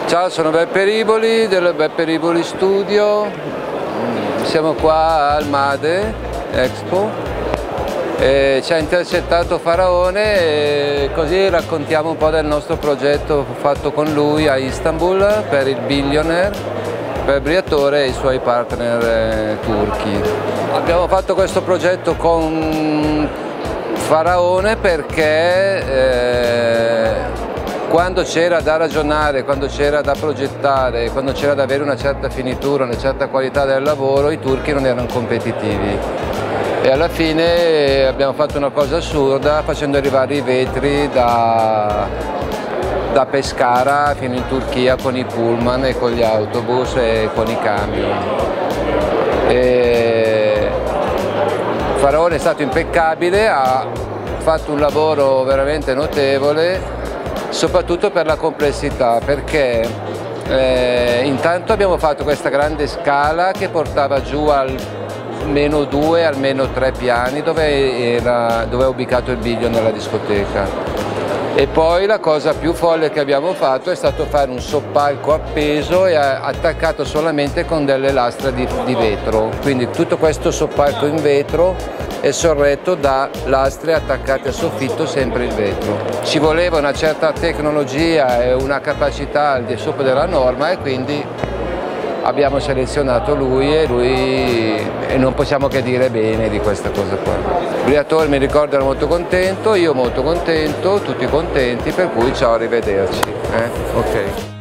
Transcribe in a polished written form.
Ciao, sono Beppe Riboli del Beppe Riboli Studio, siamo qua al MADE Expo e ci ha intercettato Faraone e così raccontiamo un po' del nostro progetto fatto con lui a Istanbul per il Billionaire, per Briatore e i suoi partner turchi. Abbiamo fatto questo progetto con Faraone perché quando c'era da ragionare, quando c'era da progettare, quando c'era da avere una certa finitura, una certa qualità del lavoro, i turchi non erano competitivi. E alla fine abbiamo fatto una cosa assurda facendo arrivare i vetri da Pescara fino in Turchia con i pullman e con gli autobus e con i camion. Faraone è stato impeccabile, ha fatto un lavoro veramente notevole, soprattutto per la complessità, perché intanto abbiamo fatto questa grande scala che portava giù al -2, al -3 piani dove è ubicato il Biglion nella discoteca. E poi la cosa più folle che abbiamo fatto è stato fare un soppalco appeso e attaccato solamente con delle lastre di vetro, quindi tutto questo soppalco in vetro è sorretto da lastre attaccate al soffitto, sempre il vetro. Ci voleva una certa tecnologia e una capacità al di sopra della norma e quindi abbiamo selezionato lui e non possiamo che dire bene di questa cosa qua. Briatore, mi ricordo, era molto contento, io molto contento, tutti contenti, per cui ciao, arrivederci. Ok.